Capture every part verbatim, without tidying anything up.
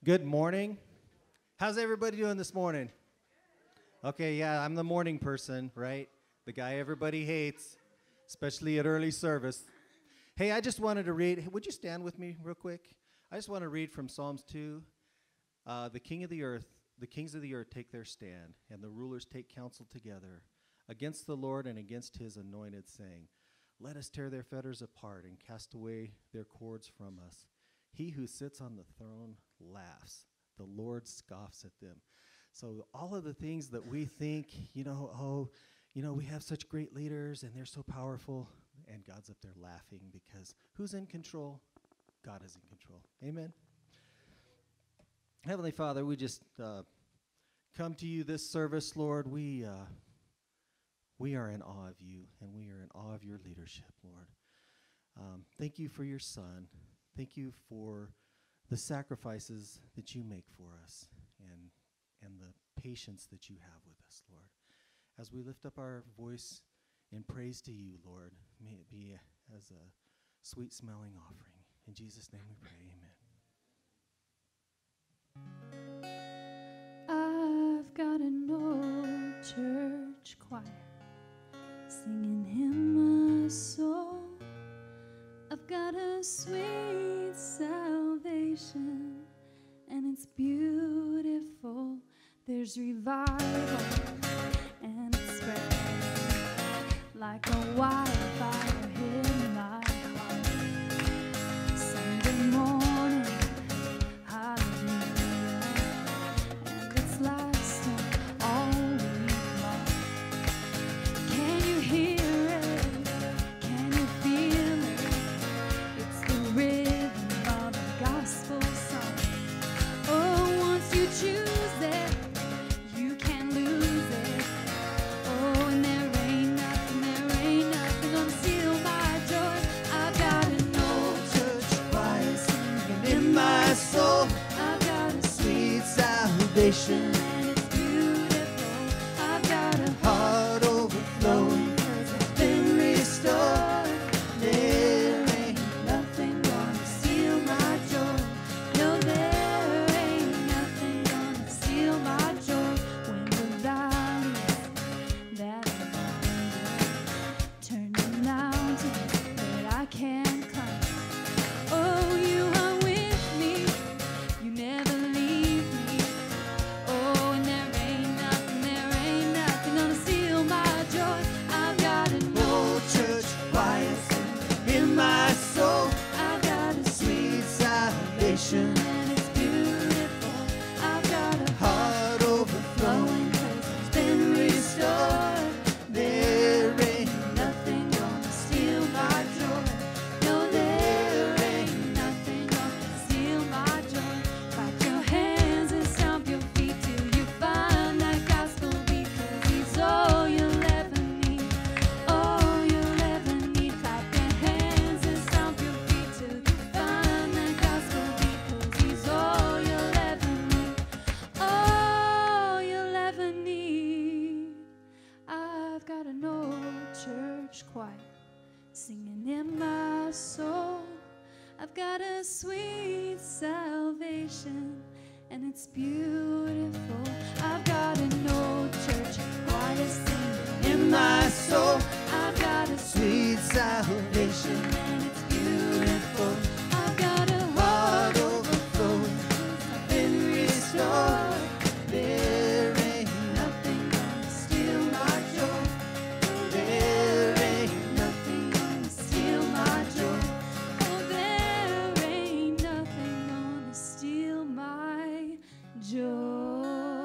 Good morning. How's everybody doing this morning? Okay, yeah, I'm the morning person, right? The guy everybody hates, especially at early service. Hey, I just wanted to read, would you stand with me real quick? I just want to read from Psalms two. Uh, the king of the earth, the kings of the earth take their stand, and the rulers take counsel together against the Lord and against his anointed, saying, let us tear their fetters apart and cast away their cords from us. He who sits on the throne laughs. The Lord scoffs at them. So all of the things that we think, you know, oh, you know, we have such great leaders and they're so powerful, and God's up there laughing because who's in control? God is in control. Amen. Heavenly Father, we just uh, come to you this service, Lord. We uh, we are in awe of you, and we are in awe of your leadership, Lord. Um, thank you for your Son. Thank you for the sacrifices that you make for us and and the patience that you have with us, Lord. As we lift up our voice in praise to you, Lord, may it be a, as a sweet-smelling offering. In Jesus' name we pray, amen. I've got an old church choir singing hymn of soul. I've got a sweet salvation, and it's beautiful. There's revival, and it spreads like a wildfire in my heart. Sunday morning, hallelujah, and it's lasting all week long. Can you hear it? Can you feel it? It's the rhythm of a gospel song. Oh, once you choose it, you can't lose it. Oh, and there ain't nothing, there ain't nothing gonna steal my joy. I've got an old church choir singing in my soul. I've got a sweet salvation, and it's beautiful. I've got a heart overflowing, 'cause it's been restored. There ain't nothing gonna steal my joy. No, there ain't nothing gonna steal my joy. When the valleys that I'm under turn to mountains that I can't climb. Oh, you are with me. You never leave me. Oh, and there ain't nothing, there ain't nothing gonna steal my joy. I've got an old church choir singing in my soul. I've got a sweet salvation, and it's beautiful. I've got a heart overflowing, 'cause it's been restored. There ain't nothing gonna steal my joy. No, there ain't nothing gonna steal my joy. Clap your hands and stomp your feet till you find that gospel beat, 'cause he's all you'll ever need. All you'll ever need. Clap your hands and stomp your feet till you find that gospel beat, 'cause he's all you'll ever need. All you'll ever need. I've got an old church choir singing in my soul. I've got a sweet salvation, and it's beautiful. I've got an old church choir singing in my soul. I've got a sweet salvation, and it's beautiful. I've got a heart overflowing, 'cause I've been restored. There ain't nothing gonna steal my joy. There ain't nothing gonna steal my joy. Oh, there ain't nothing gonna steal my joy.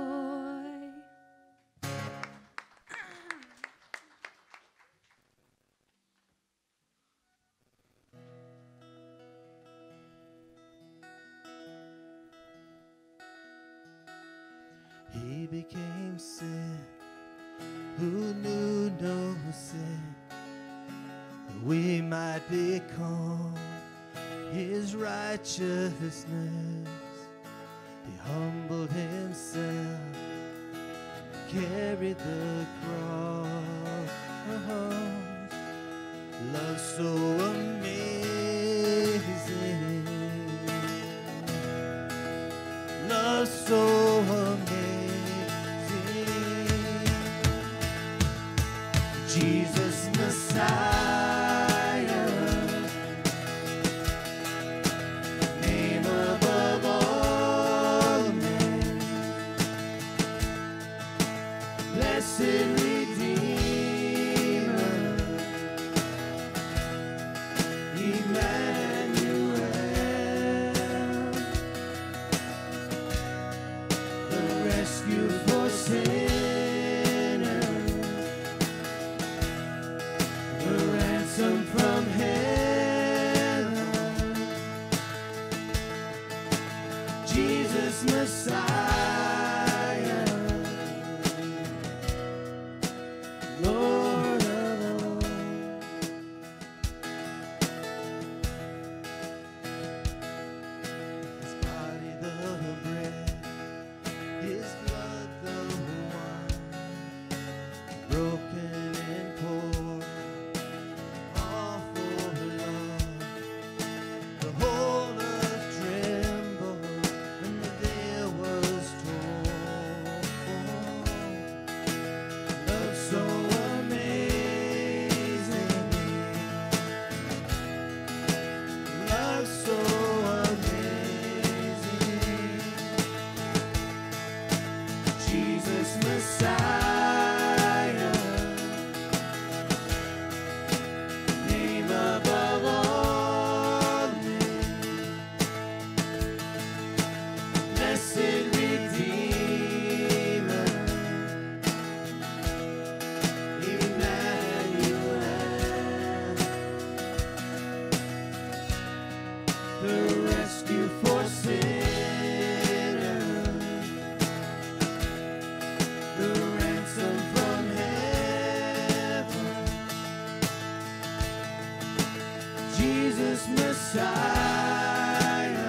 He became sin, who knew no sin, that we might become his righteousness. He humbled himself, carried the cross. Love so amazing, love so amazing. Jesus Messiah, name above all names, blessed Redeemer, Emmanuel, the rescue for sinners, the ransom from heaven, Jesus Messiah, Lord of all. His body the bread, His blood the wine, broken and poured all for love. The whole earth trembled when the veil was torn. Love so amazing, love so amazing. Jesus Messiah, name above all names, blessed Redeemer, Emmanuel, the rescue for sinners, the ransom from heaven, Jesus Messiah,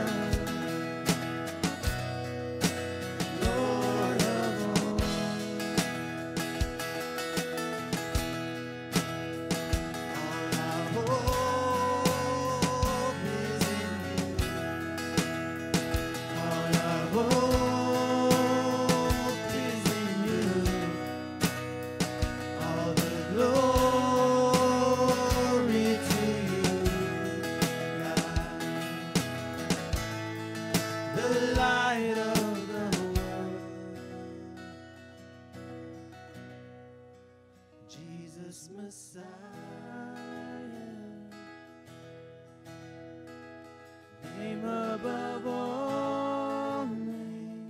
Lord of all. All our hope is in you. All our hope is in you. All the glory to you, God, the light of the world, Jesus Messiah, name above all names,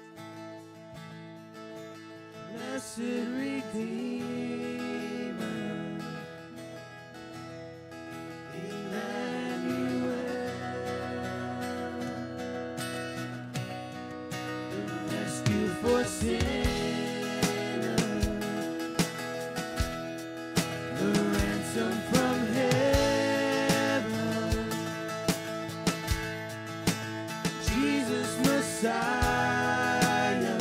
blessed Redeemer, Emmanuel, the rescue for sinners, the ransom from heaven, Jesus Messiah,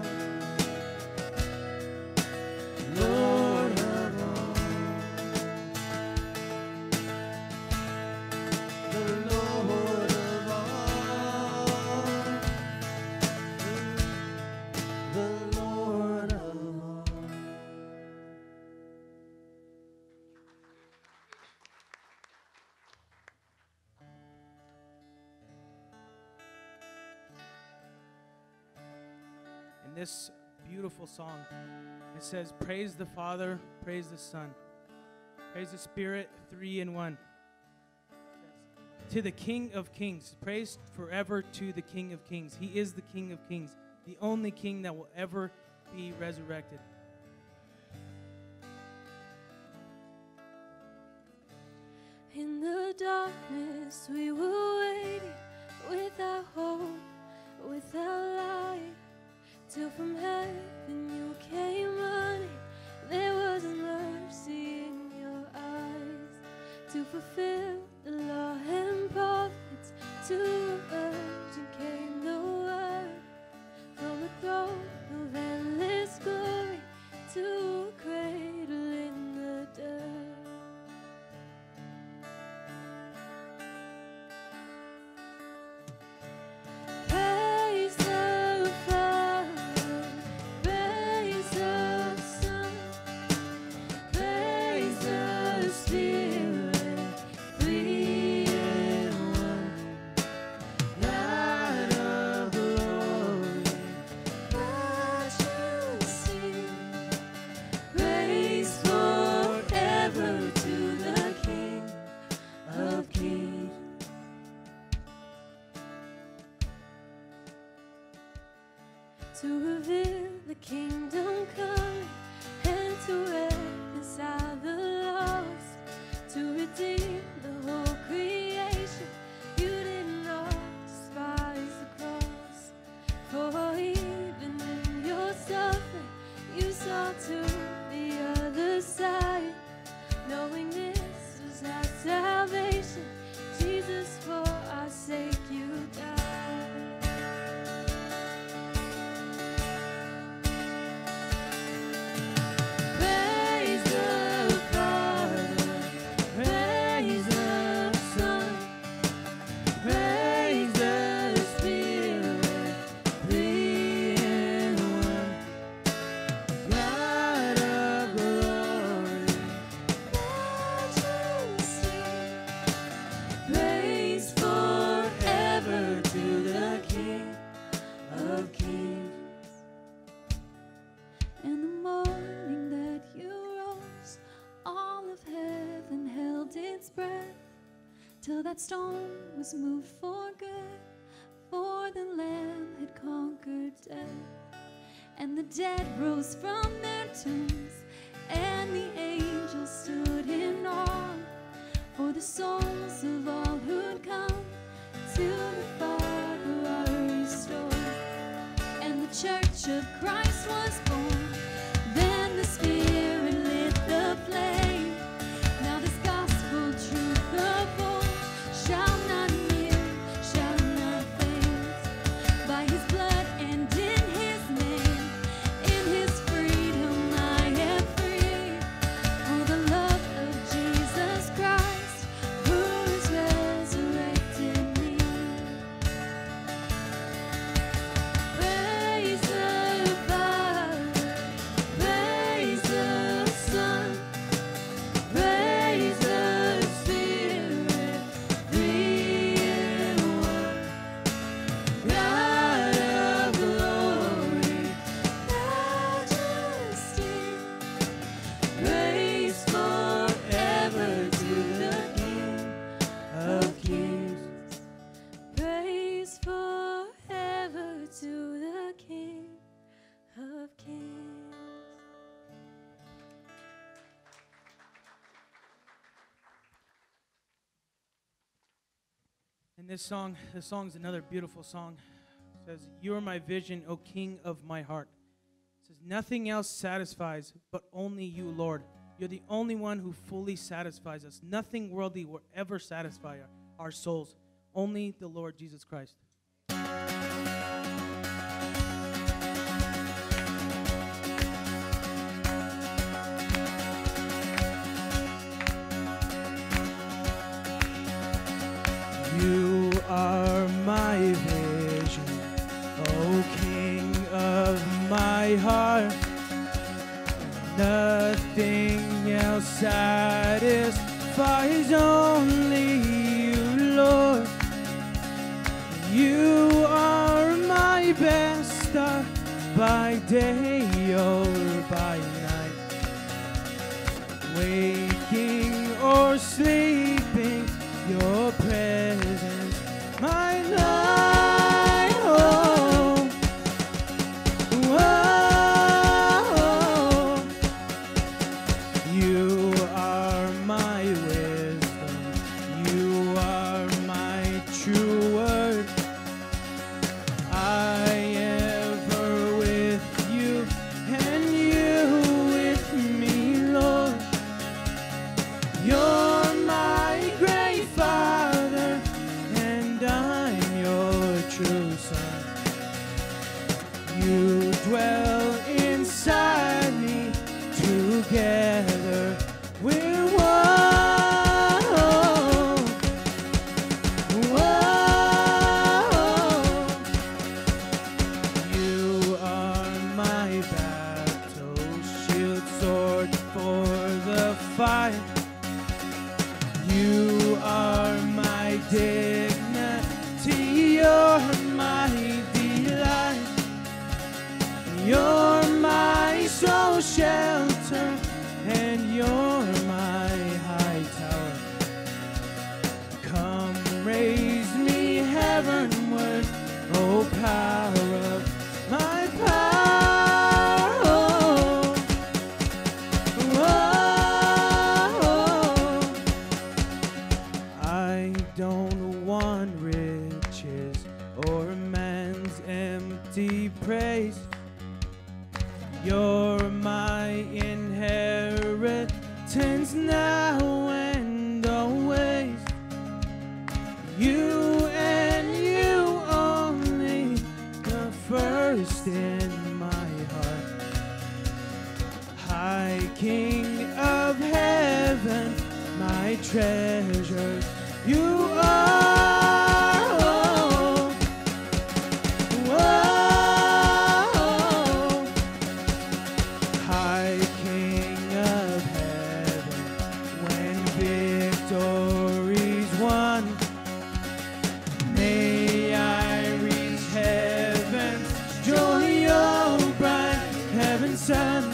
Lord of all. The Lord of all, the Lord of all. In this beautiful song, it says, praise the Father, praise the Son, praise the Spirit, three in one. To the King of Kings, praise forever to the King of Kings. He is the King of Kings, the only King that will ever be resurrected. In the darkness we were waiting, without hope, without light, till from heaven you came running. There was mercy in your eyes to fulfill the law and prophets. To a virgin came the word from the throne of endless glory to a cradle in the dirt. Praise the to reveal the kingdom coming and to reconcile the lost, to redeem the whole creation. You did not despise the cross, for even in your suffering you saw to the other side, knowing this was our salvation. Jesus, for our sake you died. Praise the Father, praise the Son, praise the Spirit, three in one. God of glory, majesty, praise forever to the King of Kings. In the morning that you rose, all of heaven held its breath, till that storm was moved for good, for the Lamb had conquered death. And the dead rose from their tombs, and the angels stood in awe, for the souls of all who'd come to the Father are restored. And the church of Christ was born. Then the Spirit lit the flame. Now this gospel truth of old shall not near, shall not faint. By his blood and in his name, in his freedom I am free. For the love of Jesus Christ, who has resurrected me. Praise the Father, praise the Son, praise the Spirit, three in one. God of glory, majesty, praise forever to the King of Kings. Praise forever to the King of Kings. And this song, this song's another beautiful song. It says, "You are my vision, O King of my heart." It says, "Nothing else satisfies, but only you, Lord. You're the only one who fully satisfies us. Nothing worldly will ever satisfy our, our souls. Only the Lord Jesus Christ." You are my vision, O King of my heart. Nothing else satisfies, only you, Lord. You are my best star by day or by night. Waking or sleeping, your presence, my life. Oh, oh, you are my wisdom. You are my true word. I ever with you, and you with me, Lord. You're my great Father, and I'm your true Son. You dwell inside me, together we're one. Whoa. You are my battle shield, sword for the fight. You are my dignity, you're my delight. You're my soul shelter, and you're my high tower. Come raise me heavenward, oh power of my power. don't want riches or man's empty praise. You're my inheritance now and always. You and you only, the first in my heart. High King of heaven, my treasures you are. Oh, oh, High King of heaven, when victory's won, may I reach heaven's joy, oh bright heaven's sun.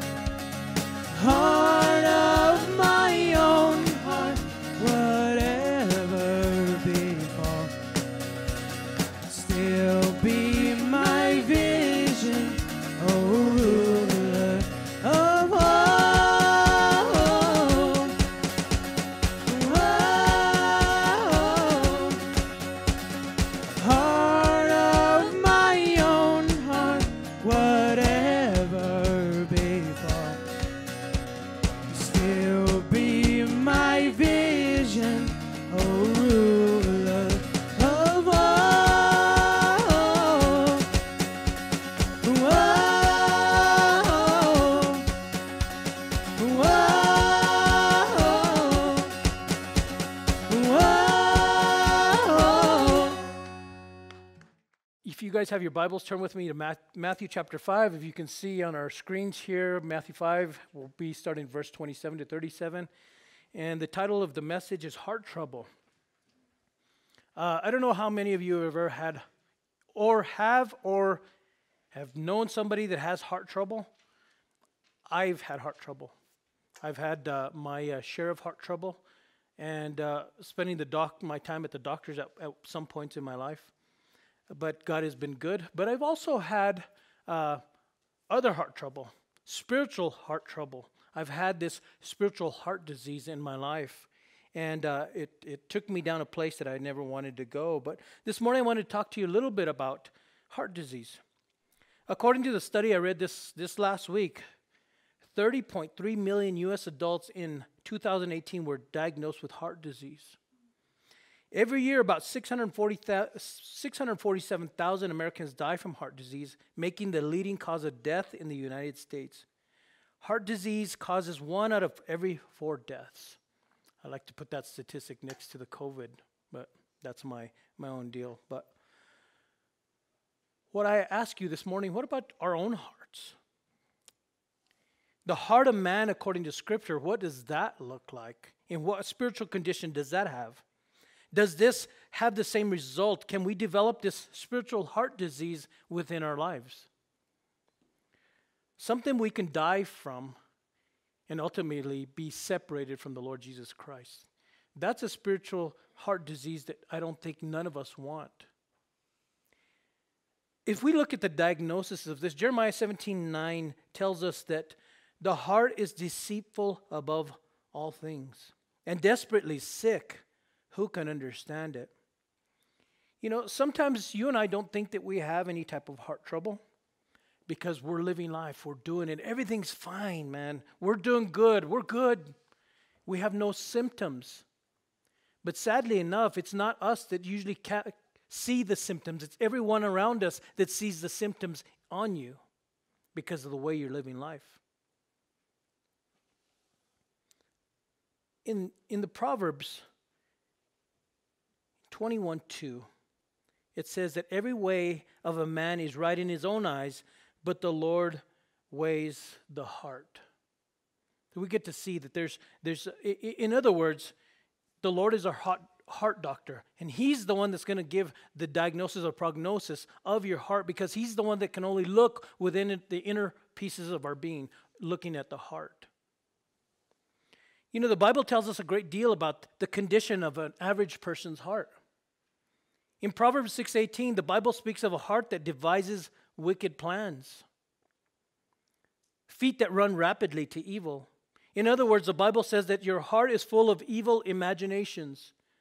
Heart of my own heart, whatever befall, still be my vision, oh ruler of all. Oh, heart of my own heart, whatever befall, still be my vision, oh ruler of all. Whoa, whoa, whoa. If you guys have your Bibles, turn with me to Math- Matthew chapter five. If you can see on our screens here, Matthew five, we'll be starting verse twenty-seven to thirty-seven. And the title of the message is Heart Trouble. Uh, I don't know how many of you have ever had or have or have known somebody that has heart trouble. I've had heart trouble. I've had uh, my uh, share of heart trouble, and uh, spending the doc- my time at the doctors at, at some points in my life. But God has been good. But I've also had uh, other heart trouble, spiritual heart trouble. I've had this spiritual heart disease in my life, and uh, it, it took me down a place that I never wanted to go. But this morning I want to talk to you a little bit about heart disease. According to the study I read this, this last week, thirty point three million U S adults in two thousand eighteen were diagnosed with heart disease. Every year, about six hundred forty-seven thousand Americans die from heart disease, making the leading cause of death in the United States. Heart disease causes one out of every four deaths. I like to put that statistic next to the COVID, but that's my, my own deal. But what I ask you this morning, what about our own hearts? The heart of man, according to Scripture, what does that look like? In what spiritual condition does that have? Does this have the same result? Can we develop this spiritual heart disease within our lives? Something we can die from and ultimately be separated from the Lord Jesus Christ. That's a spiritual heart disease that I don't think none of us want. If we look at the diagnosis of this, Jeremiah seventeen nine tells us that the heart is deceitful above all things and desperately sick. Who can understand it? You know, sometimes you and I don't think that we have any type of heart trouble because we're living life, we're doing it. Everything's fine, man. We're doing good. We're good. We have no symptoms. But sadly enough, it's not us that usually ca- see the symptoms. It's everyone around us that sees the symptoms on you because of the way you're living life. In, in the Proverbs twenty-one two, it says that every way of a man is right in his own eyes, but the Lord weighs the heart. So we get to see that there's, there's, in other words, the Lord is our heart, heart doctor, and He's the one that's going to give the diagnosis or prognosis of your heart, because He's the one that can only look within it, the inner pieces of our being, looking at the heart. You know, the Bible tells us a great deal about the condition of an average person's heart. In Proverbs six eighteen, the Bible speaks of a heart that devises wicked plans, feet that run rapidly to evil. In other words, the Bible says that your heart is full of evil imaginations.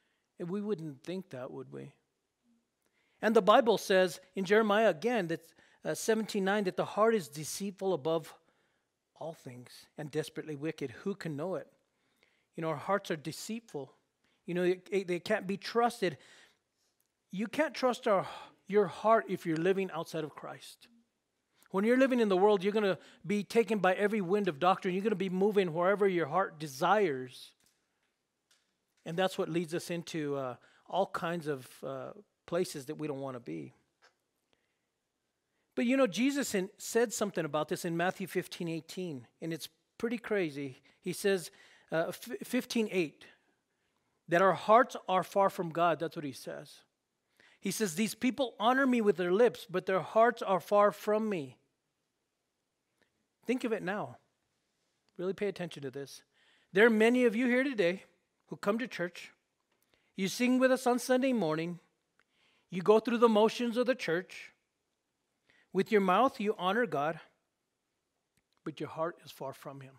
And we wouldn't think that, would we? And the Bible says in Jeremiah again, that uh, seventeen nine, that the heart is deceitful above all things and desperately wicked. Who can know it? You know, our hearts are deceitful. You know, they, they can't be trusted. You can't trust our, your heart if you're living outside of Christ. When you're living in the world, you're going to be taken by every wind of doctrine. You're going to be moving wherever your heart desires. And that's what leads us into uh, all kinds of uh, places that we don't want to be. But you know, Jesus in, said something about this in Matthew fifteen eighteen, and it's pretty crazy. He says, uh, fifteen eight, that our hearts are far from God. That's what he says. He says, these people honor me with their lips, but their hearts are far from me. Think of it now. Really pay attention to this. There are many of you here today who come to church. You sing with us on Sunday morning. You go through the motions of the church. With your mouth, you honor God, but your heart is far from him.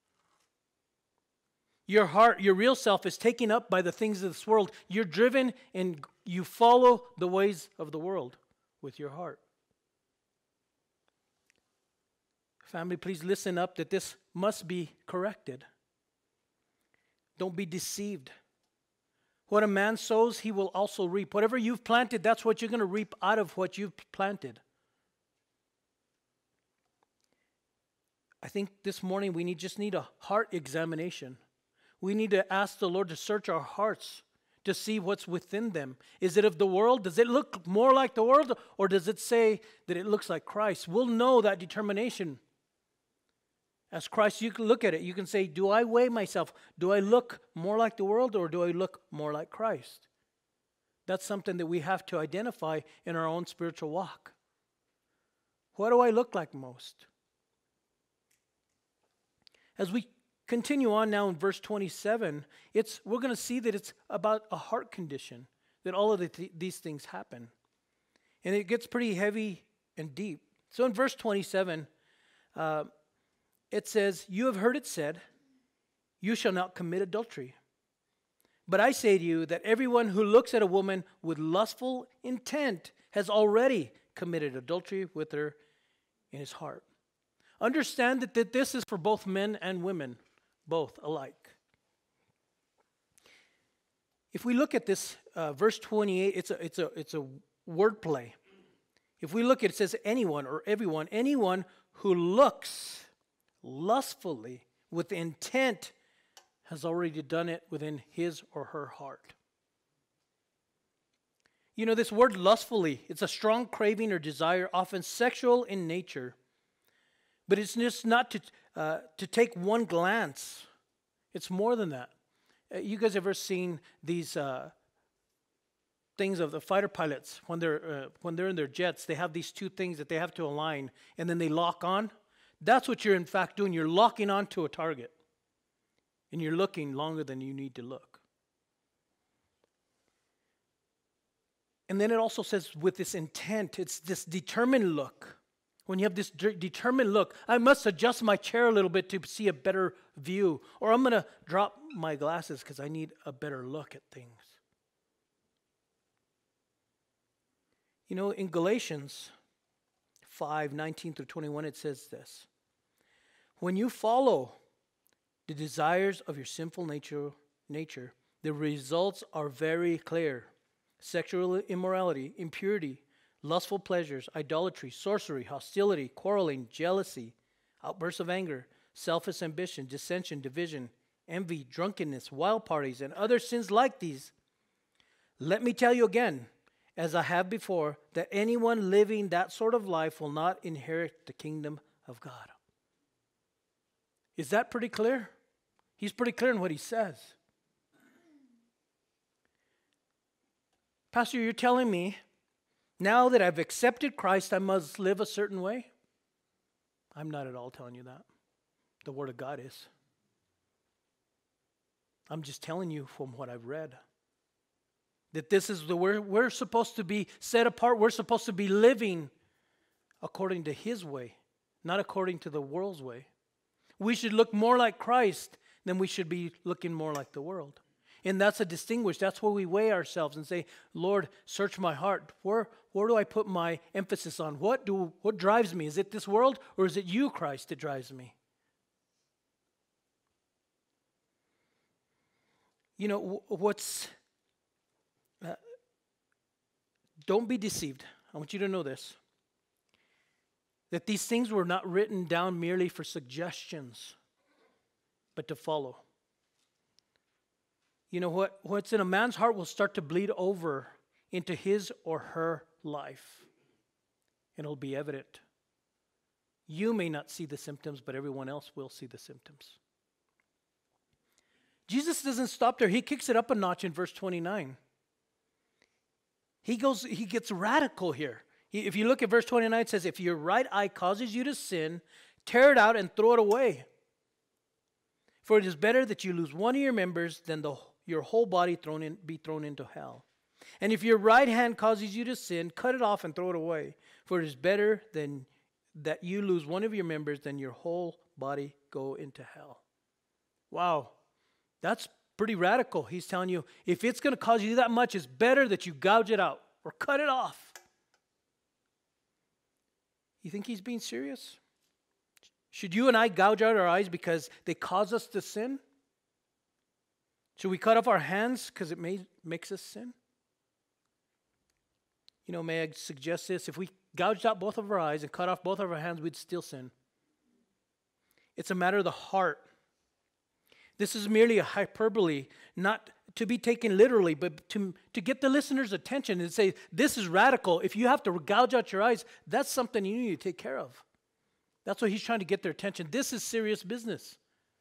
Your heart, your real self is taken up by the things of this world. You're driven and you follow the ways of the world with your heart. Family, please listen up that this must be corrected. Don't be deceived. What a man sows, he will also reap. Whatever you've planted, that's what you're going to reap out of what you've planted. I think this morning we need just need a heart examination. We need to ask the Lord to search our hearts to see what's within them. Is it of the world? Does it look more like the world? Or does it say that it looks like Christ? We'll know that determination. As Christ, you can look at it. You can say, do I weigh myself? Do I look more like the world or do I look more like Christ? That's something that we have to identify in our own spiritual walk. What do I look like most? As we continue on now in verse twenty-seven, it's we're going to see that it's about a heart condition, that all of the th- these things happen. And it gets pretty heavy and deep. So in verse twenty-seven, uh, it says, you have heard it said, you shall not commit adultery. But I say to you that everyone who looks at a woman with lustful intent has already committed adultery with her in his heart. Understand that, that this is for both men and women, both alike. If we look at this, uh, verse twenty-eight, it's a, it's a, it's a word play. If we look at it, it says anyone or everyone, anyone who looks lustfully with intent has already done it within his or her heart. You know, this word lustfully, it's a strong craving or desire, often sexual in nature. But it's just not to uh, to take one glance. It's more than that. Uh, you guys ever seen these uh, things of the fighter pilots when they're uh, when they're in their jets? They have these two things that they have to align, and then they lock on. That's what you're in fact doing. You're locking onto a target, and you're looking longer than you need to look. And then it also says with this intent, it's this determined look. When you have this de- determined look, I must adjust my chair a little bit to see a better view. Or I'm going to drop my glasses because I need a better look at things. You know, in Galatians five, nineteen through twenty-one, it says this. When you follow the desires of your sinful nature, nature, the results are very clear. Sexual immorality, impurity, lustful pleasures, idolatry, sorcery, hostility, quarreling, jealousy, outbursts of anger, selfish ambition, dissension, division, envy, drunkenness, wild parties, and other sins like these. Let me tell you again, as I have before, that anyone living that sort of life will not inherit the kingdom of God. Is that pretty clear? He's pretty clear in what he says. Pastor, you're telling me now that I've accepted Christ, I must live a certain way? I'm not at all telling you that. The Word of God is. I'm just telling you from what I've read. That this is the we're, we're supposed to be set apart. We're supposed to be living according to His way, not according to the world's way. We should look more like Christ than we should be looking more like the world. And that's a distinguish. That's where we weigh ourselves and say, Lord, search my heart. Where, where do I put my emphasis on? What, do, what drives me? Is it this world, or is it you, Christ, that drives me? You know, what's... Uh, don't be deceived. I want you to know this. That these things were not written down merely for suggestions, but to follow. You know, what, what's in a man's heart will start to bleed over into his or her life. And it'll be evident. You may not see the symptoms, but everyone else will see the symptoms. Jesus doesn't stop there. He kicks it up a notch in verse twenty-nine. He goes, he gets radical here. He, if you look at verse twenty-nine, it says, if your right eye causes you to sin, tear it out and throw it away. For it is better that you lose one of your members than the, your whole body thrown in, be thrown into hell. And if your right hand causes you to sin, cut it off and throw it away. For it is better than that you lose one of your members than your whole body go into hell. Wow, that's pretty radical. He's telling you, if it's going to cause you that much, it's better that you gouge it out or cut it off. You think he's being serious? Should you and I gouge out our eyes because they cause us to sin? Should we cut off our hands because it may, makes us sin? You know, may I suggest this? If we gouged out both of our eyes and cut off both of our hands, we'd still sin. It's a matter of the heart. This is merely a hyperbole, not to be taken literally, but to, to get the listener's attention and say, this is radical. If you have to gouge out your eyes, that's something you need to take care of. That's what he's trying to get their attention. This is serious business.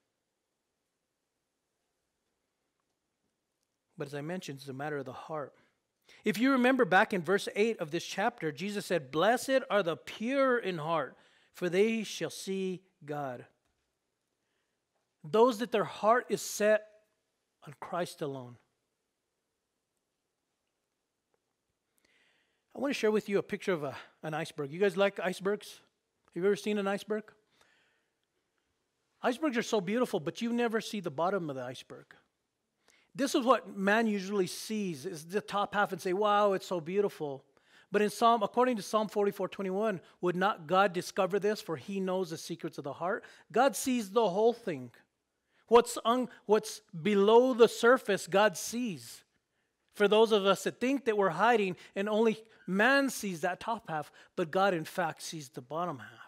But as I mentioned, it's a matter of the heart. If you remember back in verse eight of this chapter, Jesus said, blessed are the pure in heart, for they shall see God. Those that their heart is set on Christ alone. I want to share with you a picture of a, an iceberg. You guys like icebergs? Have you ever seen an iceberg? Icebergs are so beautiful, but you never see the bottom of the iceberg. This is what man usually sees, is the top half and say, wow, it's so beautiful. But in Psalm, according to Psalm forty-four twenty-one, would not God discover this, for he knows the secrets of the heart? God sees the whole thing. What's, un, what's below the surface, God sees. For those of us that think that we're hiding, and only man sees that top half, but God in fact sees the bottom half.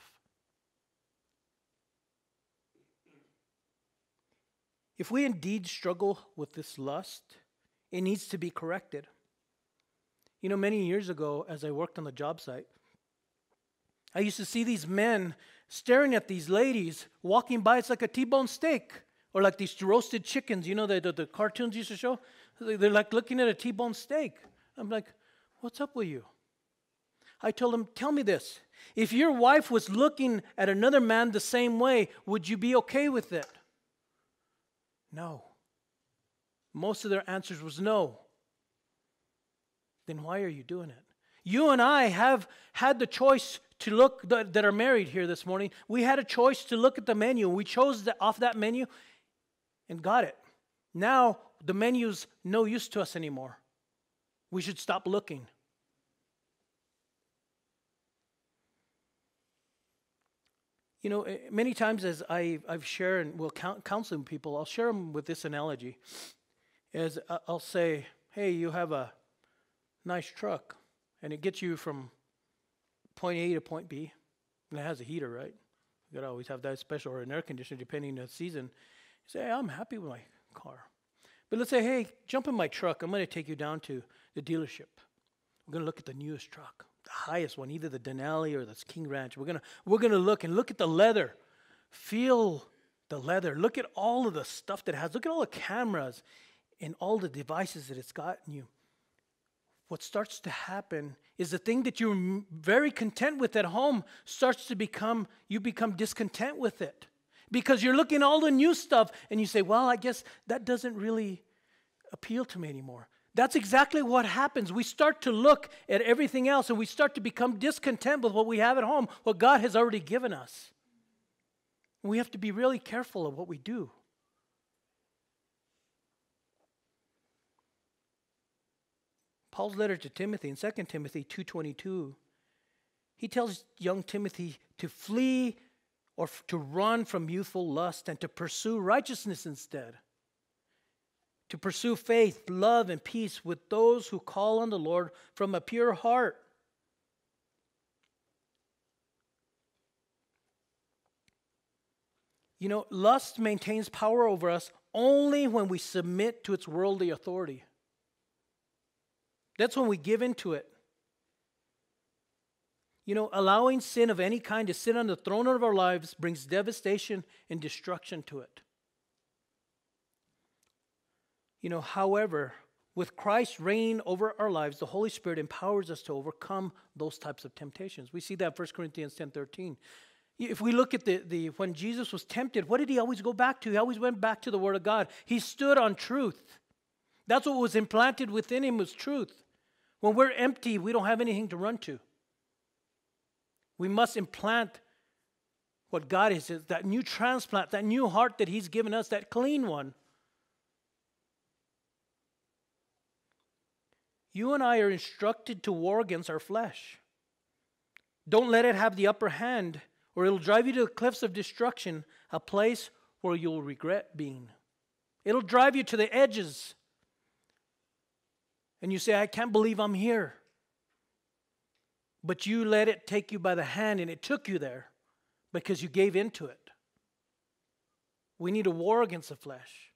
If we indeed struggle with this lust, it needs to be corrected. You know, many years ago, as I worked on the job site, I used to see these men staring at these ladies walking by. It's like a T-bone steak, or like these roasted chickens, you know, the, the, the cartoons used to show? They're like looking at a T-bone steak. I'm like, what's up with you? I told them, tell me this. If your wife was looking at another man the same way, would you be okay with it? No. Most of their answers was no. Then why are you doing it? You and I have had the choice to look, that, that are married here this morning, we had a choice to look at the menu. We chose the, off that menu and got it. Now the menu's no use to us anymore. We should stop looking. You know, many times as I, I've shared and will counseling people, I'll share them with this analogy. As I'll say, hey, you have a nice truck, and it gets you from point A to point B, and it has a heater, right? You gotta always have that special, or an air conditioner, depending on the season. You say, hey, I'm happy with my car. But let's say, hey, jump in my truck. I'm going to take you down to the dealership. We're going to look at the newest truck, the highest one, either the Denali or the King Ranch. We're going to we're going to look and look at the leather. Feel the leather. Look at all of the stuff that it has. Look at all the cameras and all the devices that it's gotten you. What starts to happen is the thing that you're very content with at home starts to become, you become discontent with it. Because you're looking at all the new stuff and you say, well, I guess that doesn't really appeal to me anymore. That's exactly what happens. We start to look at everything else and we start to become discontent with what we have at home, what God has already given us. And we have to be really careful of what we do. Paul's letter to Timothy in Second Timothy two twenty-two, he tells young Timothy to flee or f- to run from youthful lust and to pursue righteousness instead. To pursue faith, love, and peace with those who call on the Lord from a pure heart. You know, lust maintains power over us only when we submit to its worldly authority. That's when we give into it. You know, allowing sin of any kind to sit on the throne of our lives brings devastation and destruction to it. You know, however, with Christ reigning over our lives, the Holy Spirit empowers us to overcome those types of temptations. We see that in First Corinthians ten thirteen. If we look at the, the when Jesus was tempted, what did he always go back to? He always went back to the Word of God. He stood on truth. That's what was implanted within him, was truth. When we're empty, we don't have anything to run to. We must implant what God is, is that new transplant, that new heart that he's given us, that clean one. You and I are instructed to war against our flesh. Don't let it have the upper hand, or it'll drive you to the cliffs of destruction, a place where you'll regret being. It'll drive you to the edges. And you say, I can't believe I'm here. But you let it take you by the hand, and it took you there because you gave into it. We need a war against the flesh.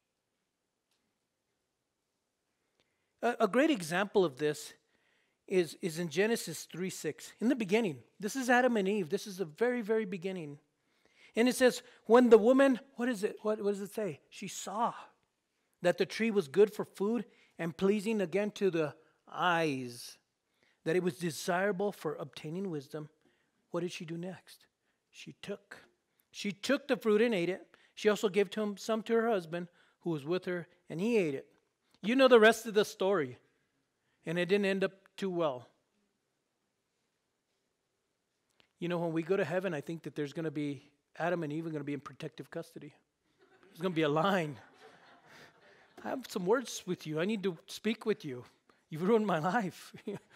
A, a great example of this is, is in Genesis three six. In the beginning, this is Adam and Eve. This is the very, very beginning. And it says, when the woman, what is it? What, what does it say? She saw that the tree was good for food and pleasing again to the eyes, that it was desirable for obtaining wisdom. What did she do next? She took. She took the fruit and ate it. She also gave to him some to her husband who was with her, and he ate it. You know the rest of the story, and it didn't end up too well. You know, when we go to heaven, I think that there's going to be, Adam and Eve are going to be in protective custody. There's going to be a line. I have some words with you. I need to speak with you. You've ruined my life.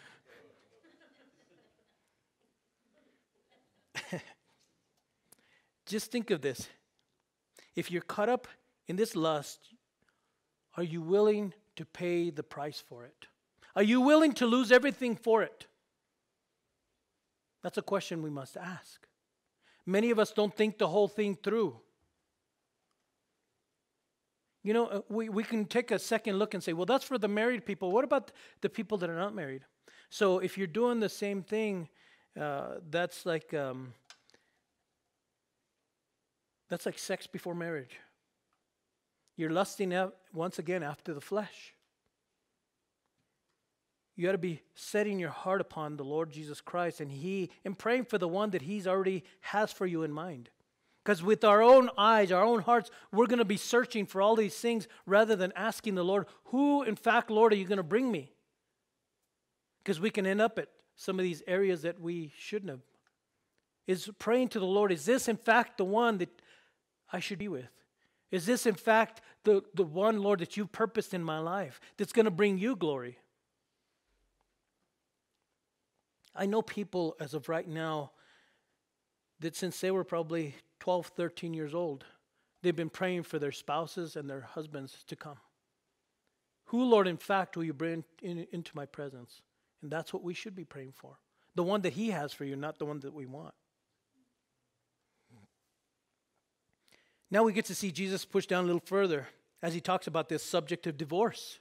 Just think of this. If you're caught up in this lust, are you willing to pay the price for it? Are you willing to lose everything for it? That's a question we must ask. Many of us don't think the whole thing through. You know, uh, we, we can take a second look and say, well, that's for the married people. What about the people that are not married? So if you're doing the same thing, uh, that's like um, that's like sex before marriage. You're lusting out once again after the flesh. You got to be setting your heart upon the Lord Jesus Christ, and He and praying for the one that He's already has for you in mind. Because with our own eyes, our own hearts, we're going to be searching for all these things rather than asking the Lord, who, in fact, Lord, are you going to bring me? Because we can end up at some of these areas that we shouldn't have. Is praying to the Lord, is this, in fact, the one that I should be with? Is this, in fact, the, the one, Lord, that you've purposed in my life that's going to bring you glory? I know people, as of right now, that since they were probably twelve, thirteen years old, they've been praying for their spouses and their husbands to come. Who, Lord, in fact, will you bring in, into my presence? And that's what we should be praying for. The one that He has for you, not the one that we want. Now we get to see Jesus push down a little further as He talks about this subject of divorce.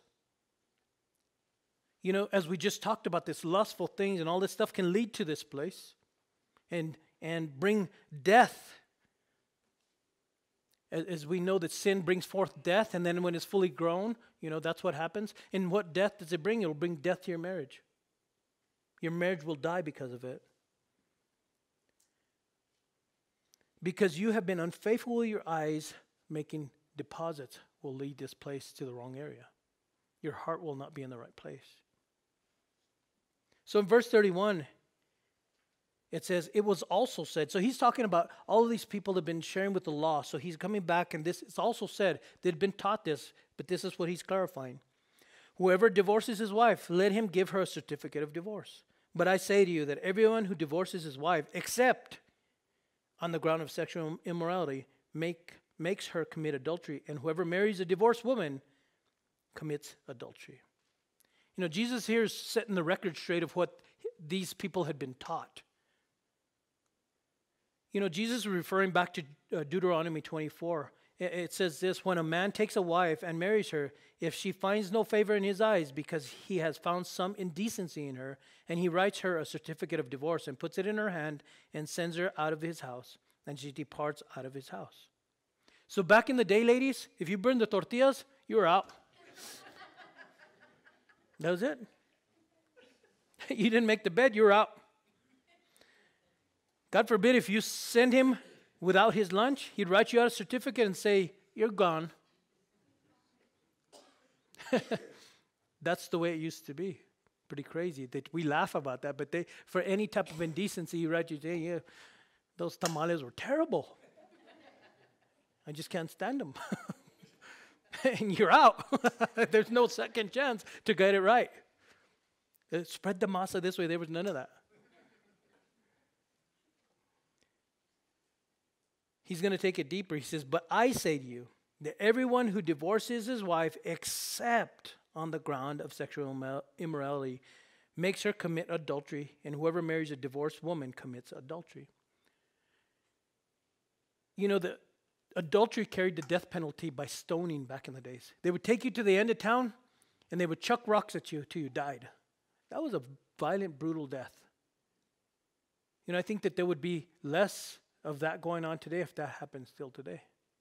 You know, as we just talked about, this lustful things and all this stuff can lead to this place and, and bring death. As, as we know that sin brings forth death, and then when it's fully grown, you know, that's what happens. And what death does it bring? It will bring death to your marriage. Your marriage will die because of it. Because you have been unfaithful with your eyes, making deposits will lead this place to the wrong area. Your heart will not be in the right place. So in verse thirty-one, it says, it was also said. So he's talking about all of these people that have been sharing with the law. So he's coming back, and this is also said. They'd been taught this, but this is what he's clarifying. Whoever divorces his wife, let him give her a certificate of divorce. But I say to you that everyone who divorces his wife, except on the ground of sexual immorality, make, makes her commit adultery. And whoever marries a divorced woman commits adultery. You know, Jesus here is setting the record straight of what these people had been taught. You know, Jesus is referring back to uh, Deuteronomy twenty-four. It, it says this, when a man takes a wife and marries her, if she finds no favor in his eyes because he has found some indecency in her, and he writes her a certificate of divorce and puts it in her hand and sends her out of his house, and she departs out of his house. So back in the day, ladies, if you burned the tortillas, you were out. That was it. You didn't make the bed, you were out. God forbid if you send him without his lunch, he'd write you out a certificate and say, you're gone. That's the way it used to be. Pretty crazy. That we laugh about that, but they, for any type of indecency, you write you, say, yeah, those tamales were terrible. I just can't stand them. And you're out. There's no second chance to get it right. Uh, Spread the masa this way. There was none of that. He's going to take it deeper. He says, but I say to you that everyone who divorces his wife except on the ground of sexual immorality makes her commit adultery, and whoever marries a divorced woman commits adultery. You know, the adultery carried the death penalty by stoning back in the days. They would take you to the end of town, and they would chuck rocks at you till you died. That was a violent, brutal death. You know, I think that there would be less of that going on today if that happened still today.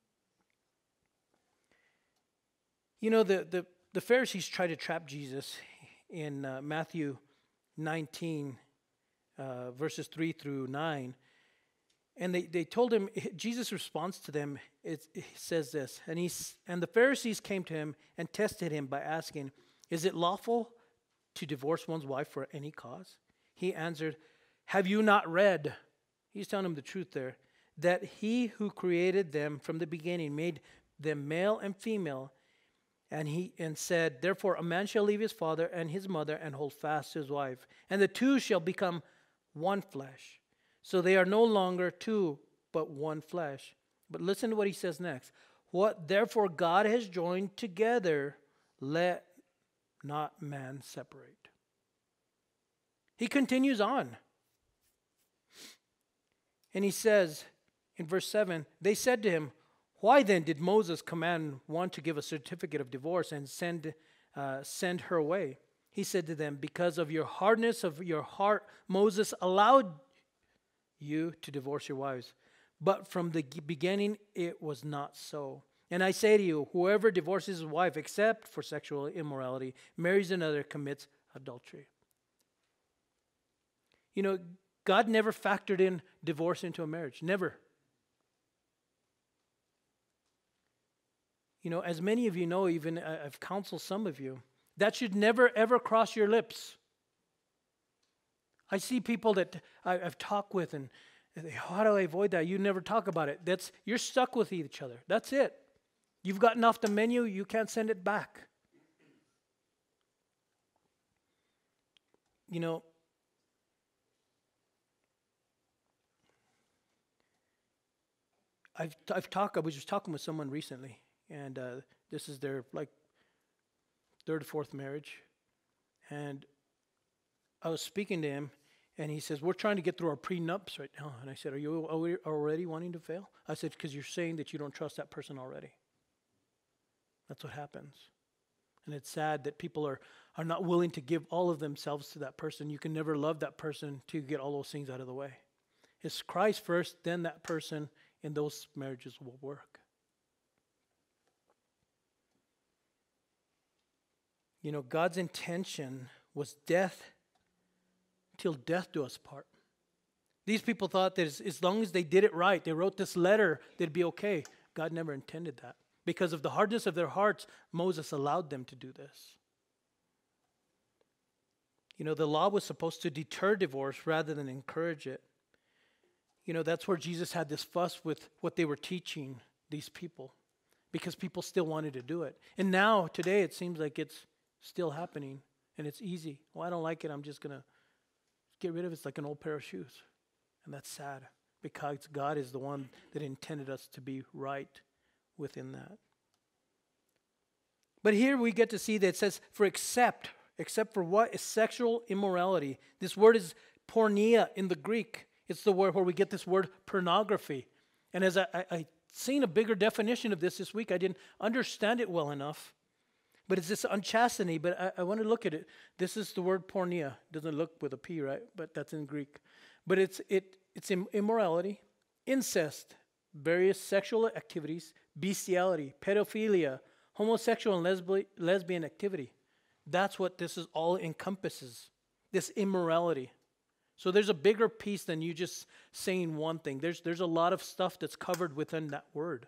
You know, the, the, the Pharisees tried to trap Jesus in uh, Matthew nineteen, uh, verses three through nine. And they, they told him, Jesus' response to them, it, it says this, and, he's, and the Pharisees came to him and tested him by asking, is it lawful to divorce one's wife for any cause? He answered, have you not read? He's telling them the truth there, that he who created them from the beginning made them male and female, and he and said, therefore a man shall leave his father and his mother and hold fast to his wife, and the two shall become one flesh. So they are no longer two, but one flesh. But listen to what he says next. What therefore God has joined together, let not man separate. He continues on. And he says in verse seven, they said to him, why then did Moses command one to give a certificate of divorce and send, uh, send her away? He said to them, because of your hardness of your heart, Moses allowed you to divorce your wives. But from the beginning, it was not so. And I say to you, whoever divorces his wife except for sexual immorality, marries another, commits adultery. You know, God never factored in divorce into a marriage. Never. You know, as many of you know, even I've counseled some of you, that should never, ever cross your lips. I see people that I, I've talked with, and they, how do I avoid that? You never talk about it. That's, you're stuck with each other. That's it. You've gotten off the menu. You can't send it back. You know, I've I've talked. I was just talking with someone recently, and uh, this is their like third or fourth marriage, and I was speaking to him, and he says, we're trying to get through our prenups right now. And I said, are you already wanting to fail? I said, because you're saying that you don't trust that person already. That's what happens. And it's sad that people are, are not willing to give all of themselves to that person. You can never love that person to get all those things out of the way. It's Christ first, then that person, and those marriages will work. You know, God's intention was death till death do us part. These people thought that as, as long as they did it right, they wrote this letter, they'd be okay. God never intended that. Because of the hardness of their hearts, Moses allowed them to do this. You know, the law was supposed to deter divorce rather than encourage it. You know, that's where Jesus had this fuss with what they were teaching these people, because people still wanted to do it. And now, today, it seems like it's still happening, and it's easy. Well, I don't like it. I'm just going to get rid of it. It's like an old pair of shoes. And that's sad because God is the one that intended us to be right within that. But here we get to see that it says, for except, except for what is sexual immorality. This word is porneia in the Greek. It's the word where we get this word pornography. And as I, I, I seen a bigger definition of this this week, I didn't understand it well enough. But it's this unchastity, but I, I want to look at it. This is the word porneia. Doesn't look with a P, right? But that's in Greek. But it's it it's immorality, incest, various sexual activities, bestiality, pedophilia, homosexual and lesbi- lesbian activity. That's what this is all encompasses, this immorality. So there's a bigger piece than you just saying one thing. There's there's a lot of stuff that's covered within that word.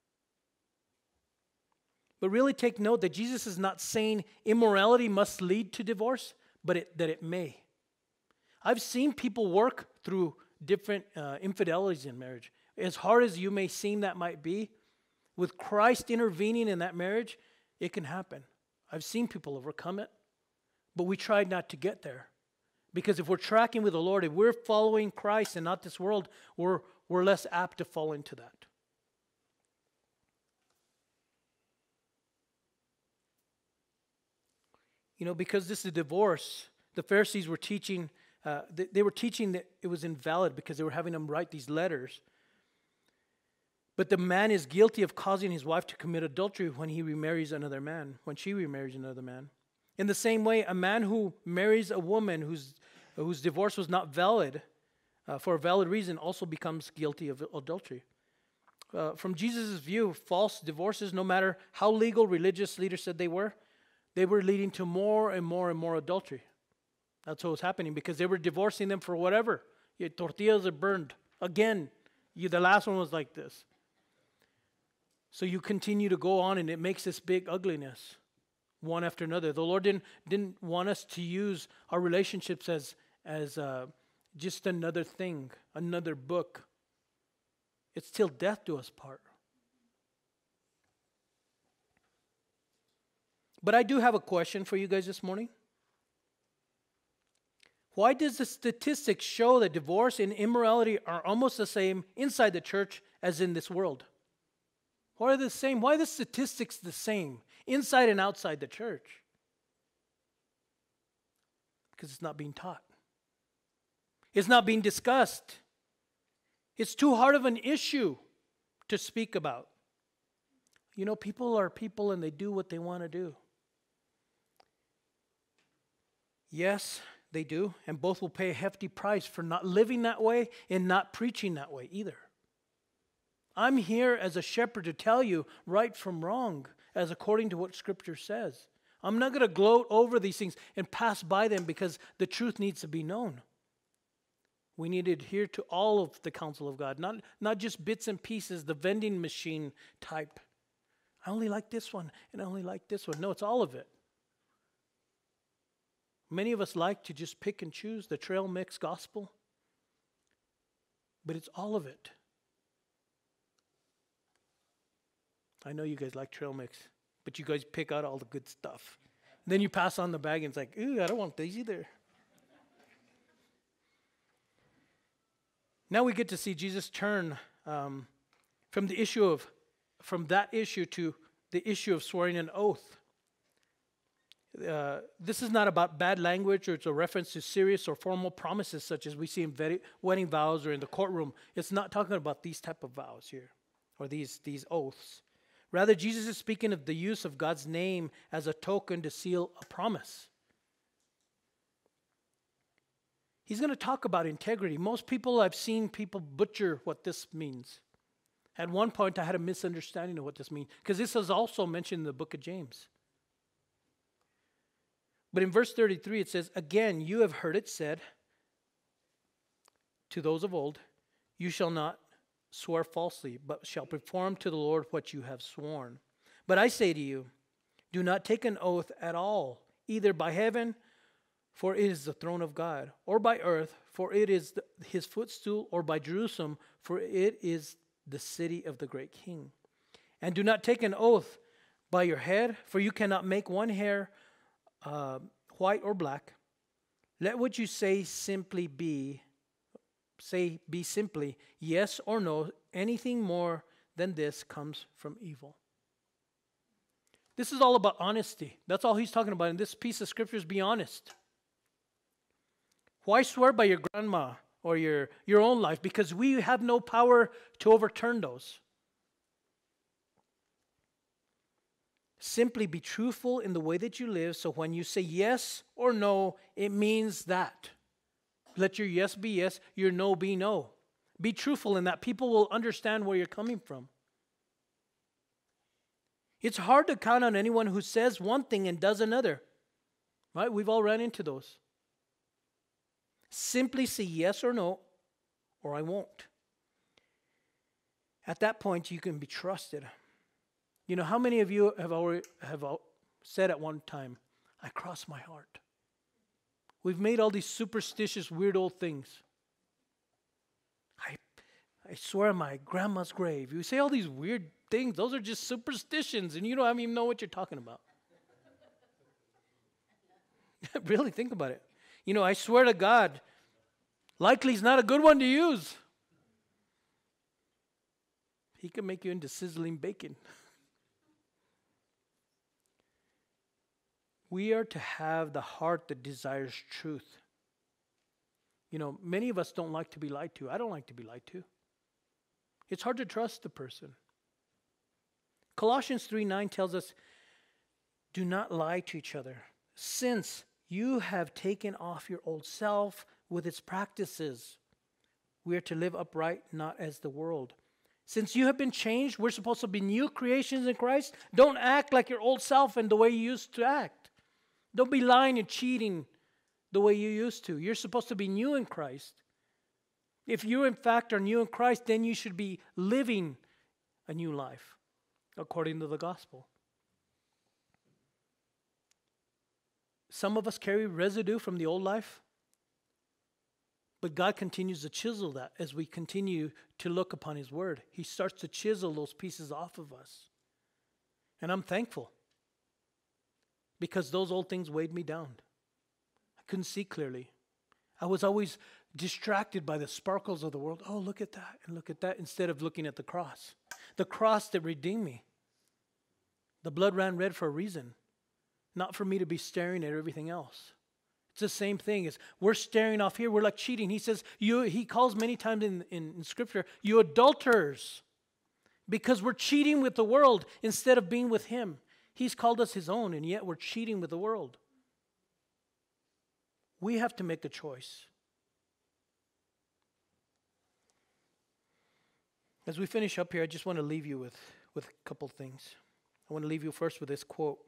But really take note that Jesus is not saying immorality must lead to divorce, but it, that it may. I've seen people work through different uh, infidelities in marriage. As hard as you may seem that might be, with Christ intervening in that marriage, it can happen. I've seen people overcome it, but we tried not to get there. Because if we're tracking with the Lord, if we're following Christ and not this world, we're, we're less apt to fall into that. You know, because this is a divorce, the Pharisees were teaching, uh, they, they were teaching that it was invalid because they were having them write these letters. But the man is guilty of causing his wife to commit adultery when he remarries another man, when she remarries another man. In the same way, a man who marries a woman whose, whose divorce was not valid, uh, for a valid reason, also becomes guilty of adultery. Uh, from Jesus' view, false divorces, no matter how legal religious leaders said they were, they were leading to more and more and more adultery. That's what was happening because they were divorcing them for whatever. Your tortillas are burned. Again, you, the last one was like this. So you continue to go on and it makes this big ugliness one after another. The Lord didn't, didn't want us to use our relationships as, as uh, just another thing, another book. It's till death do us part. But I do have a question for you guys this morning. Why does the statistics show that divorce and immorality are almost the same inside the church as in this world? Why are they the same? Why are the statistics the same inside and outside the church? Because it's not being taught. It's not being discussed. It's too hard of an issue to speak about. You know, people are people and they do what they want to do. Yes, they do, and both will pay a hefty price for not living that way and not preaching that way either. I'm here as a shepherd to tell you right from wrong, as according to what Scripture says. I'm not going to gloat over these things and pass by them because the truth needs to be known. We need to adhere to all of the counsel of God, not, not just bits and pieces, the vending machine type. I only like this one, and I only like this one. No, it's all of it. Many of us like to just pick and choose the trail mix gospel, but it's all of it. I know you guys like trail mix, but you guys pick out all the good stuff. And then you pass on the bag and it's like, ooh, I don't want these either. Now we get to see Jesus turn um, from the issue of, from that issue to the issue of swearing an oath. Uh, this is not about bad language, or it's a reference to serious or formal promises such as we see in vet- wedding vows or in the courtroom. It's not talking about these type of vows here, or these, these oaths. Rather, Jesus is speaking of the use of God's name as a token to seal a promise. He's going to talk about integrity. Most people, I've seen people butcher what this means. At one point, I had a misunderstanding of what this means, because this is also mentioned in the book of James. But in verse thirty-three, it says, again, you have heard it said to those of old, you shall not swear falsely, but shall perform to the Lord what you have sworn. But I say to you, do not take an oath at all, either by heaven, for it is the throne of God, or by earth, for it is the, his footstool, or by Jerusalem, for it is the city of the great king. And do not take an oath by your head, for you cannot make one hair uh, white or black. Let what you say simply be, say be simply yes or no. Anything more than this comes from evil. This is all about honesty. That's all he's talking about in this piece of scripture is be honest. Why swear by your grandma or your, your own life? Because we have no power to overturn those. Simply be truthful in the way that you live, so when you say yes or no, it means that. Let your yes be yes, your no be no. Be truthful in that. People will understand where you're coming from. It's hard to count on anyone who says one thing and does another. Right? We've all run into those. Simply say yes or no, or I won't. At that point, you can be trusted. You know, how many of you have already have said at one time, I cross my heart? We've made all these superstitious, weird old things. I, I swear on my grandma's grave. You say all these weird things. Those are just superstitions, and you don't even know what you're talking about. Really, think about it. You know, I swear to God, likely is not a good one to use. He can make you into sizzling bacon. We are to have the heart that desires truth. You know, many of us don't like to be lied to. I don't like to be lied to. It's hard to trust the person. Colossians three nine tells us, do not lie to each other, since you have taken off your old self with its practices. We are to live upright, not as the world. Since you have been changed, we're supposed to be new creations in Christ. Don't act like your old self and the way you used to act. Don't be lying and cheating the way you used to. You're supposed to be new in Christ. If you, in fact, are new in Christ, then you should be living a new life according to the gospel. Some of us carry residue from the old life, but God continues to chisel that as we continue to look upon His Word. He starts to chisel those pieces off of us. And I'm thankful, because those old things weighed me down. I couldn't see clearly. I was always distracted by the sparkles of the world. Oh, look at that and look at that, instead of looking at the cross. The cross that redeemed me. The blood ran red for a reason, not for me to be staring at everything else. It's the same thing as we're staring off here. We're like cheating. He says, you, he calls many times in, in, in Scripture, you adulterers, because we're cheating with the world instead of being with Him. He's called us His own, and yet we're cheating with the world. We have to make a choice. As we finish up here, I just want to leave you with, with a couple things. I want to leave you first with this quote.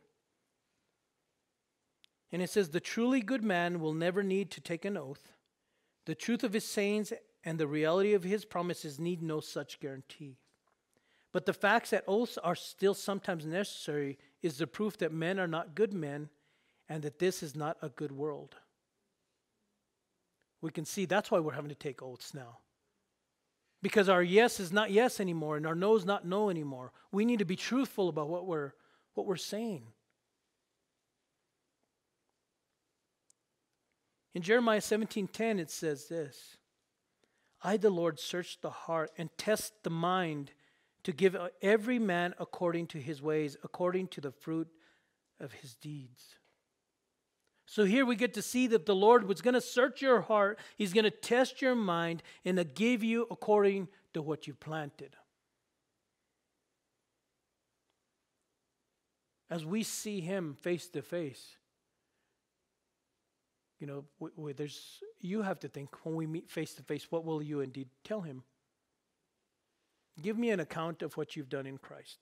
And it says, the truly good man will never need to take an oath. The truth of his sayings and the reality of his promises need no such guarantee. But the facts that oaths are still sometimes necessary is the proof that men are not good men and that this is not a good world. We can see that's why we're having to take oaths now. Because our yes is not yes anymore and our no is not no anymore. We need to be truthful about what we're, what we're saying. In Jeremiah seventeen ten, it says this, I, the Lord, search the heart and test the mind to give every man according to his ways, according to the fruit of his deeds. So here we get to see that the Lord was going to search your heart. He's going to test your mind and to give you according to what you planted. As we see Him face to face, you know, w- w- there's you have to think when we meet face to face, what will you indeed tell Him? Give me an account of what you've done in Christ.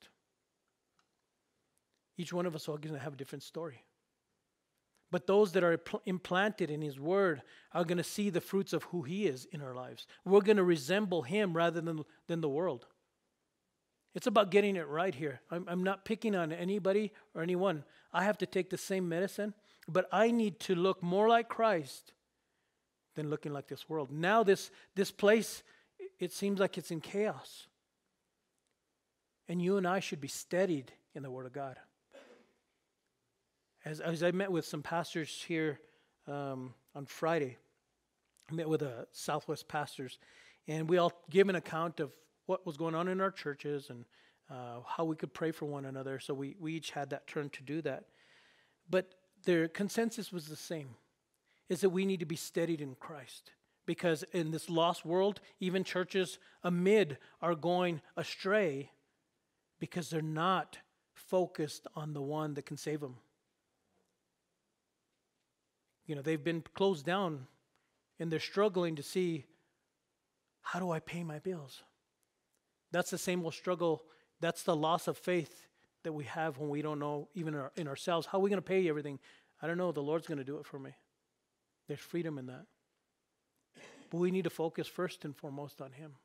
Each one of us are going to have a different story. But those that are pl- implanted in His Word are going to see the fruits of who He is in our lives. We're going to resemble Him rather than, than the world. It's about getting it right here. I'm, I'm not picking on anybody or anyone. I have to take the same medicine, but I need to look more like Christ than looking like this world. Now this, this place, it seems like it's in chaos. And you and I should be steadied in the Word of God. as, as I met with some pastors here um, on Friday, I met with uh, Southwest pastors, and we all gave an account of what was going on in our churches and uh, how we could pray for one another. So we, we each had that turn to do that. But their consensus was the same, is that we need to be steadied in Christ. Because in this lost world, even churches amid are going astray because they're not focused on the one that can save them. You know, they've been closed down and they're struggling to see, how do I pay my bills? That's the same old struggle. That's the loss of faith that we have when we don't know, even in, our, in ourselves, how are we going to pay everything? I don't know. The Lord's going to do it for me. There's freedom in that. But we need to focus first and foremost on Him.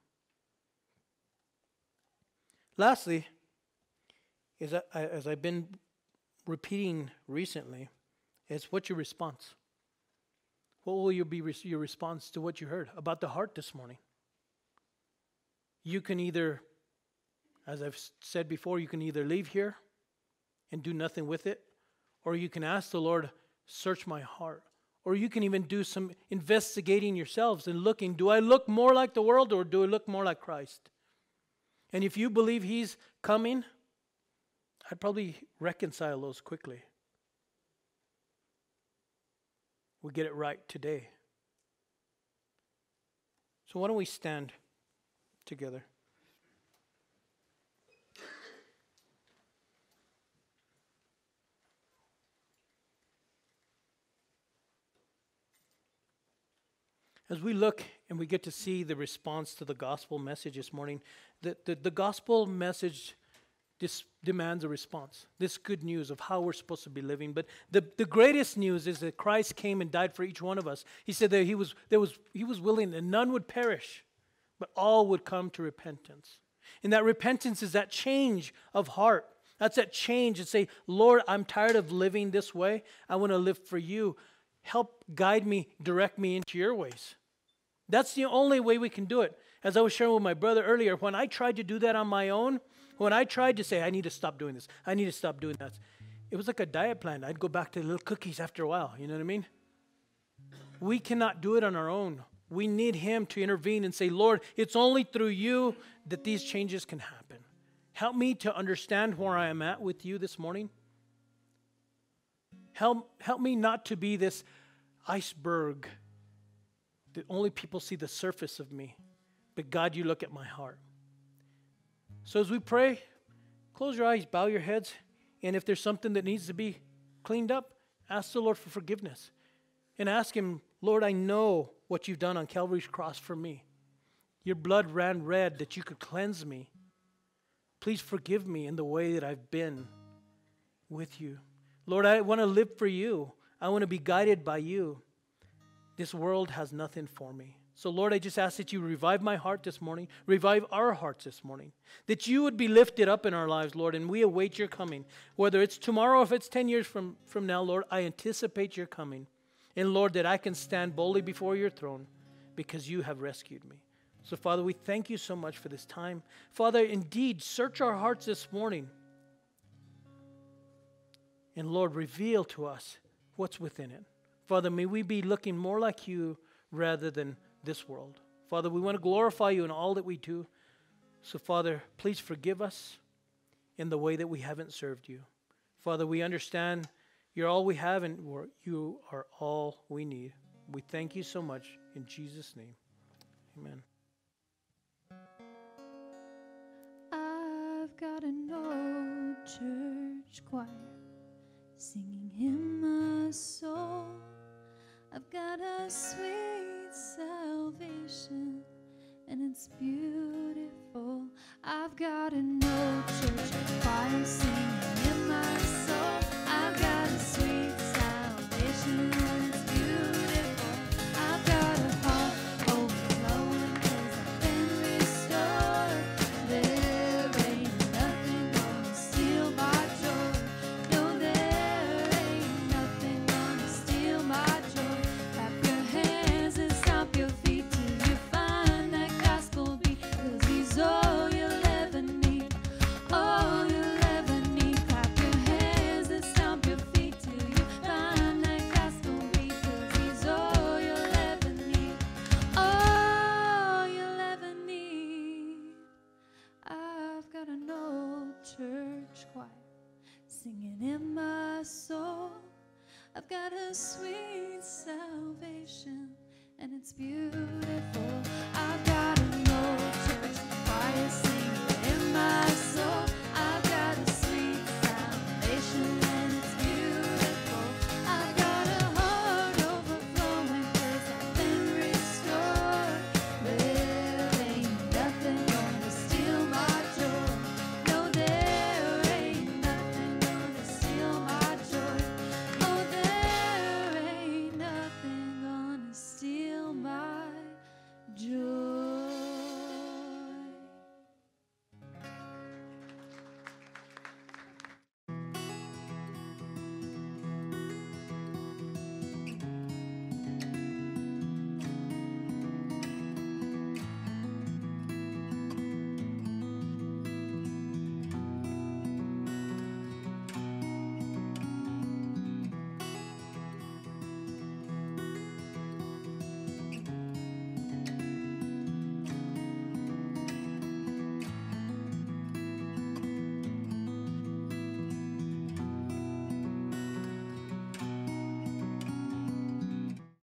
Lastly, is that, as I've been repeating recently, is what's your response? What will you be your response to what you heard about the heart this morning? You can either, as I've said before, you can either leave here and do nothing with it, or you can ask the Lord, search my heart. Or you can even do some investigating yourselves and looking, do I look more like the world or do I look more like Christ? And if you believe He's coming, I'd probably reconcile those quickly. We get it right today. So why don't we stand together? As we look and we get to see the response to the gospel message this morning, the, the, the gospel message dis- demands a response. This good news of how we're supposed to be living. But the, the greatest news is that Christ came and died for each one of us. He said that he was, there was, he was willing that none would perish, but all would come to repentance. And that repentance is that change of heart. That's that change and say, Lord, I'm tired of living this way. I want to live for you. Help guide me, direct me into your ways. That's the only way we can do it. As I was sharing with my brother earlier, when I tried to do that on my own, when I tried to say, I need to stop doing this, I need to stop doing that, it was like a diet plan. I'd go back to little cookies after a while, you know what I mean? We cannot do it on our own. We need Him to intervene and say, Lord, it's only through you that these changes can happen. Help me to understand where I am at with you this morning. Help, help me not to be this iceberg that only people see the surface of me. But God, you look at my heart. So as we pray, close your eyes, bow your heads, and if there's something that needs to be cleaned up, ask the Lord for forgiveness. And ask Him, Lord, I know what you've done on Calvary's cross for me. Your blood ran red that you could cleanse me. Please forgive me in the way that I've been with you. Lord, I want to live for you. I want to be guided by you. This world has nothing for me. So, Lord, I just ask that you revive my heart this morning, revive our hearts this morning, that you would be lifted up in our lives, Lord, and we await your coming. Whether it's tomorrow or if it's ten years from, from now, Lord, I anticipate your coming. And, Lord, that I can stand boldly before your throne because you have rescued me. So, Father, we thank you so much for this time. Father, indeed, search our hearts this morning. And, Lord, reveal to us what's within it. Father, may we be looking more like you rather than this world. Father, we want to glorify you in all that we do. So, Father, please forgive us in the way that we haven't served you. Father, we understand you're all we have and you are all we need. We thank you so much in Jesus' name. Amen. I've got an old church choir singing hymn a soul. I've got a sweet salvation and it's beautiful. I've got an old church choir singing in my soul. I've got a sweet salvation and it's beautiful. I've got a heart overflowing 'cause I've been restored. There ain't nothing gonna steal my joy. No, there ain't nothing gonna steal my joy. Clap your hands and stomp your feet till you find that gospel beat. I've got a sweet salvation, and it's beautiful. I've got an old church choir